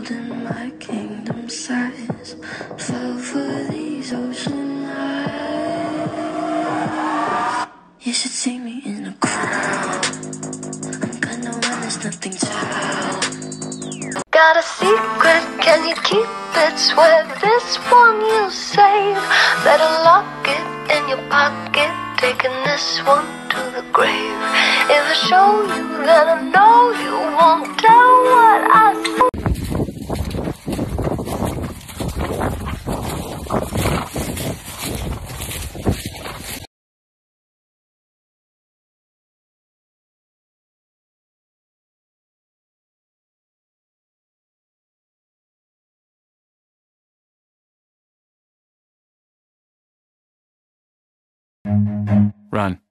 in my kingdom size, fell for these ocean eyes. You should see me in a crowd. I'm gonna run, there's nothing to hide. Got a secret, can you keep it? Swear this one you'll save. Better lock it in your pocket, taking this one to the grave. If I show you, then I know you won't tell what I say. Run.